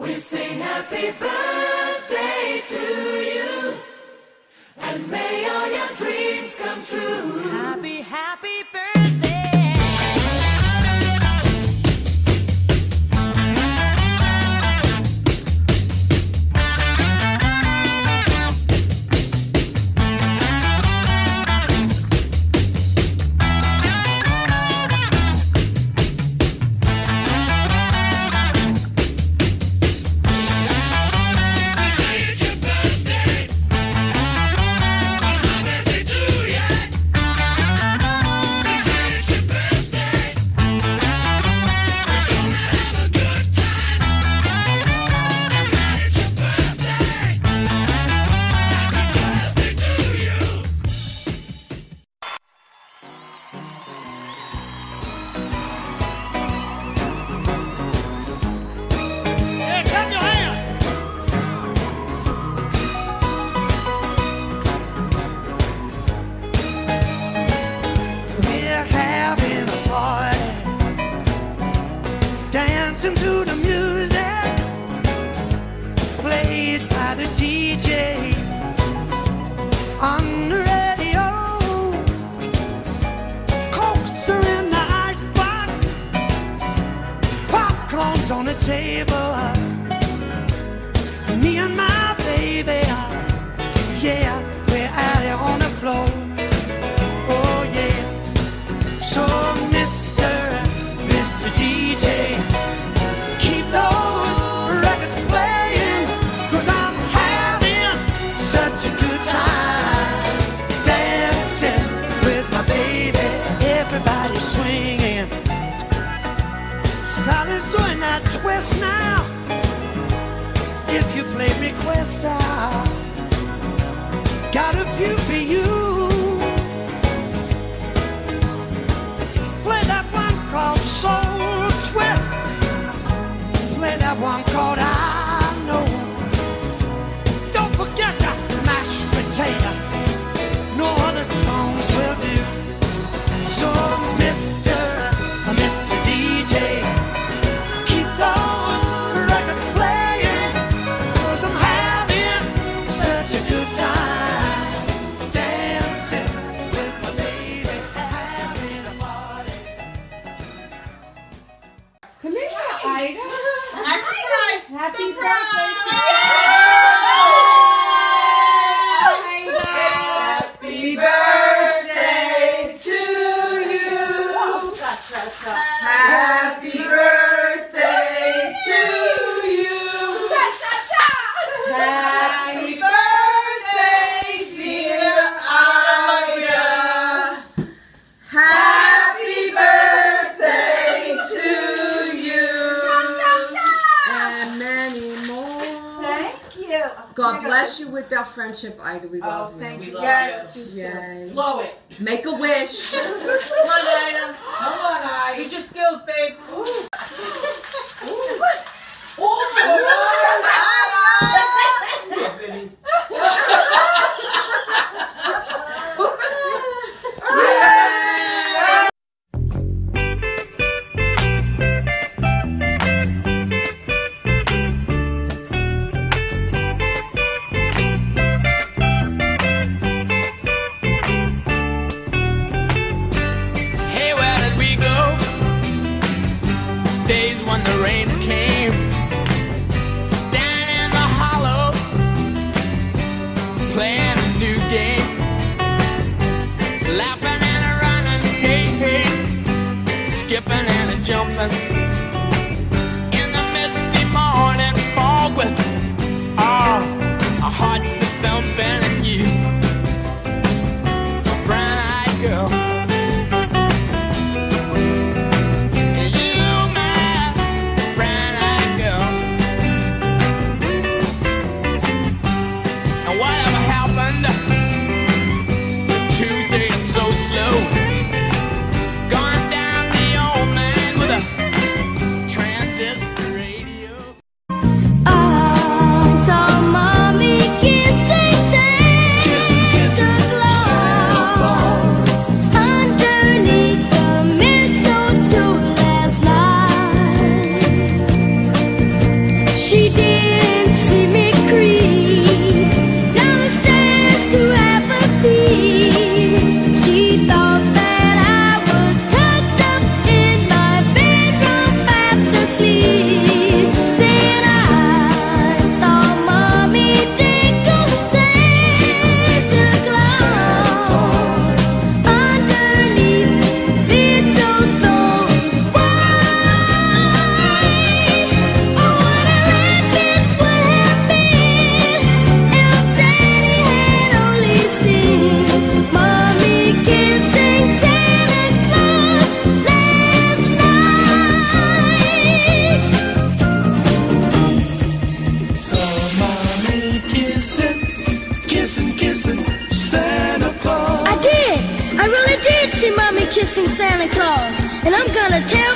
sing happy birthday to you, and may all your dreams come true. Happy, happy birthday. To the music played by the DJ on the radio. Cokes are in the icebox, popcorn's on the table. Me and my baby, yeah, we're out here on the floor. Oh yeah. So Mr. DJ, keep those records playing, 'cause I'm having such a good time dancing with my baby. Everybody swinging. Sally's doing that twist now. If you play request, I got a few for you. Play that one called Soul Twist. Play that one called I Know. Don't forget the mashed potato. No other songs will do. So Mr. DJ, keep those records playing, 'cause I'm having such a good time dancing with my baby, having a party. Kanisha, Ida. Happy birthday to you! Happy birthday to you! Happy birthday to you! Happy birthday, dear Ida! Happy birthday to you! And many more. Thank you. God bless you with our friendship, Ida. We love you. Thank you. Yes. Yay. Blow it. Make a wish. Come on, Ida. Come on, I. Use your skills, babe. Hey, where did we go? Days one She didn't see me creep down the stairs to have a peep. She thought that I was tucked up in my bedroom fast asleep. Then I saw Mommy tinkle Santa Claus underneath his bed so snow white. Oh, what a rabbit would have been if Daddy had only seen Mommy kissing Santa Claus last night. Saw mommy kissing Santa Claus. I did. I really did see Mommy kissing Santa Claus. And I'm gonna tell